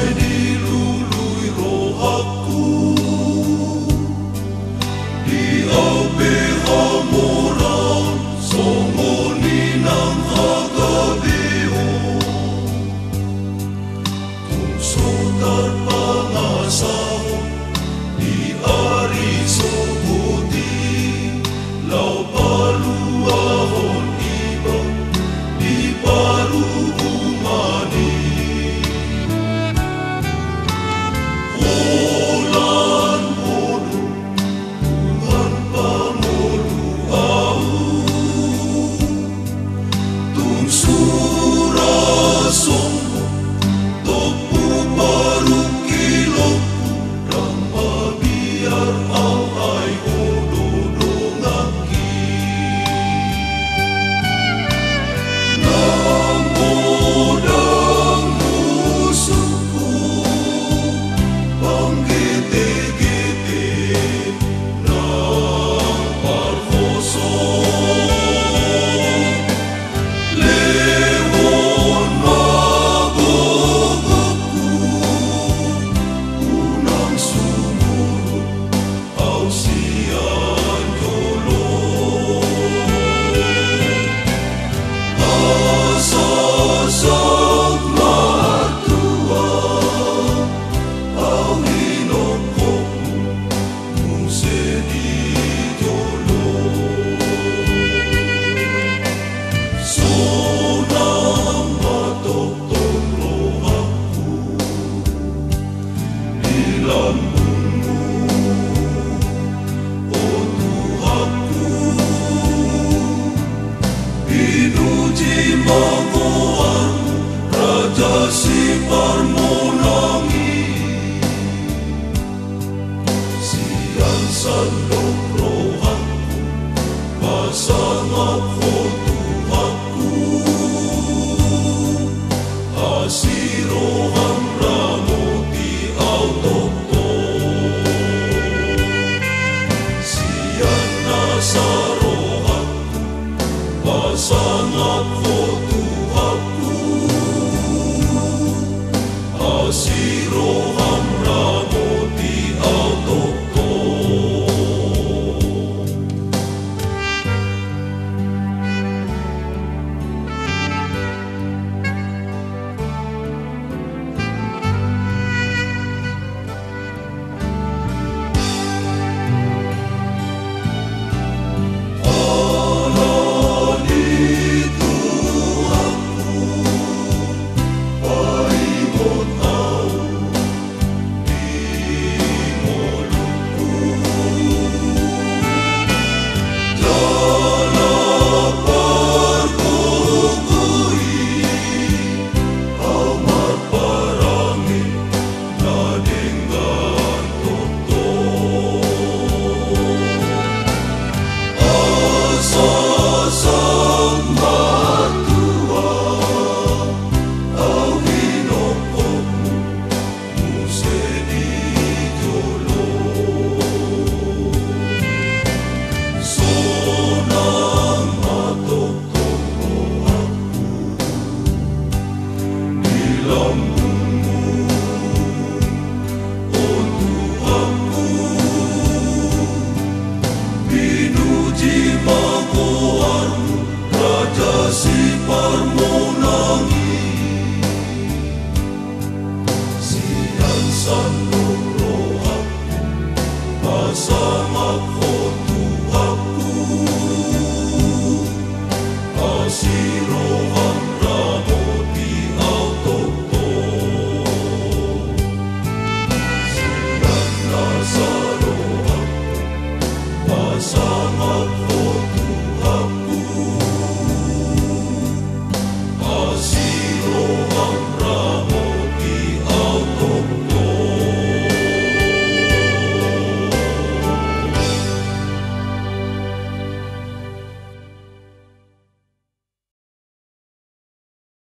dilului rohaku, diau pehamoran songoni nang hagabeo, tungso tarpangasahon di ari sobuti, lau paluahon iba di paru umani. Ulan bodo Tuhan pangulu au, tung surasongmo topu baru kiloku dan pabiar au ai ododo ngaki. Nang odang musuhku panggete-gete nang parfoso, lewon magogoku unang sumuro au sian jolo, asasag matua au hinokokmu musedi jolo, sonang matotong rohaku di lambungmu, oh Tuhanku, pinuji magoarmu Raja si parmonangi, sian sandok rohaku pasangap ho Tuhanku, asiroham ramoti au tokto, sian nasarohaku pasangap ho Tuhanku, asiroham ramoti au tokto. Allah di Tuhanku, paimon au di molukku, jala pargogoi au marparangi na dengan toto, asasag matua au hinokokmu musedi jolo, sonang matotong rohaku di lambungmu, oh Tuhanku, pinuji magoarmu Raja si parmonangi, sian sandok